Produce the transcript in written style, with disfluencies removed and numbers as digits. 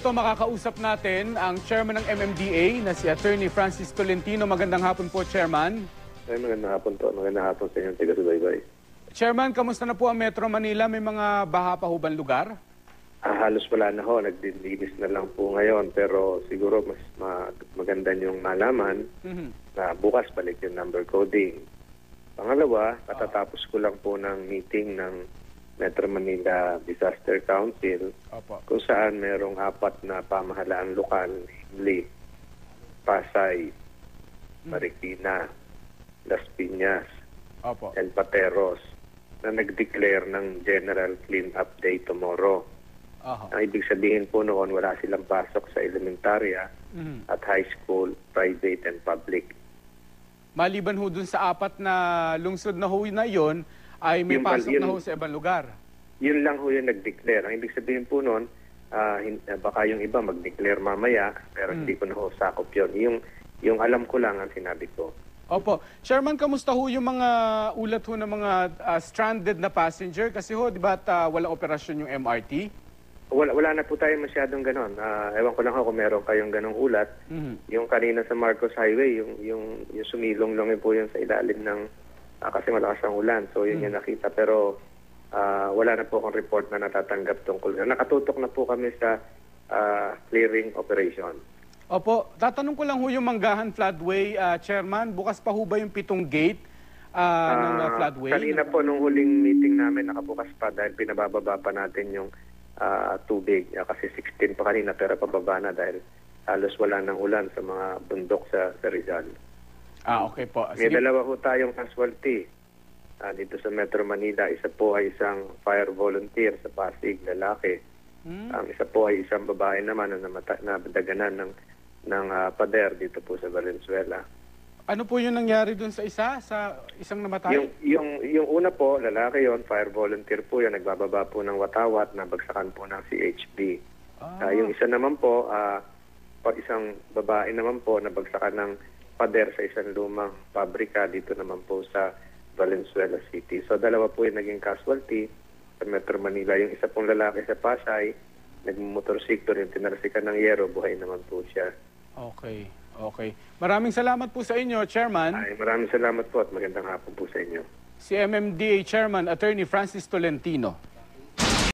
minuto makakausap natin ang chairman ng MMDA na si Attorney Francis Tolentino. Magandang hapon po, Chairman. Ay, magandang hapon po. Magandang hapon sa inyong taga-subaybay. Chairman, kamusta na po ang Metro Manila? May mga baha pa ho bang lugar? Halos wala na ho. Nagdilinis na lang po ngayon. Pero siguro mas maganda niyong malaman na bukas balik yung number coding. Pangalawa, katatapos ko lang po ng meeting ng Metro Manila Disaster Council kung saan merong 4 na pamahalaan lokal, namely Pasay, Marikina, Las Piñas, and Pateros na nag-declare ng General Clean-up Day tomorrow. Ang ibig sabihin po noon, wala silang pasok sa elementarya at high school, private and public. Maliban ho dun sa 4 na lungsod na ho na yon, ay may pasok na ho sa ibang lugar. Yun lang ho yung nag-declare. Ang ibig sabihin po noon, baka yung iba mag-declare mamaya, pero hindi ko na ho sakop yun. Yung alam ko lang ang sinabi ko. Opo. Chairman, kamusta ho yung mga ulat ho ng mga stranded na passenger? Kasi ho, di ba walang operasyon yung MRT? Wala na po tayo masyadong ganon. Ewan ko lang ho kung meron kayong ganong ulat. Yung kanina sa Marcos Highway, yung sumilong-long po yun sa ilalim ng kasi malakas ang ulan. So yun yung nakita. Pero wala na po akong report na natatanggap tungkol. Nakatutok na po kami sa clearing operation. Opo. Tatanong ko lang ho yung Manggahan Floodway, Chairman. Bukas pa ho ba yung 7 gate ng floodway? Kanina po nung huling meeting namin nakabukas pa dahil pinabababa pa natin yung tubig. Kasi 16 pa kanina pero pababa na dahil halos wala ng ulan sa mga bundok sa Rizal. Okay po. May dalawa po tayong casualty dito sa Metro Manila. Isa po ay isang fire volunteer sa Pasig, lalaki. Isa po ay isang babae naman na nadaganan ng pader dito po sa Valenzuela. Ano po yung nangyari dun sa isang namatay? Yung una po, lalaki yon, fire volunteer po yan, nagbababa po ng watawat, nabagsakan po ng CHP. Yung isa naman po, isang babae naman po, nabagsakan ng pader sa isang lumang pabrika dito naman po sa Valenzuela City. So dalawa po yung naging casualty sa Metro Manila. Yung isa pong lalaki sa Pasay, nagmotorsiklo rin, tinarasikan ng yero, buhay naman po siya. Okay. Maraming salamat po sa inyo, Chairman. Maraming salamat po at magandang hapon po sa inyo. Si MMDA Chairman, Attorney Francis Tolentino.